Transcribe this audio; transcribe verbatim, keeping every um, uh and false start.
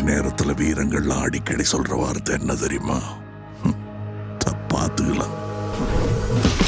நேரத்துல வீரங்கள்லாம் அடிக்கடி சொல்ற வார்த்தை என்ன தெரியுமா? பாத்துக்கலாம்.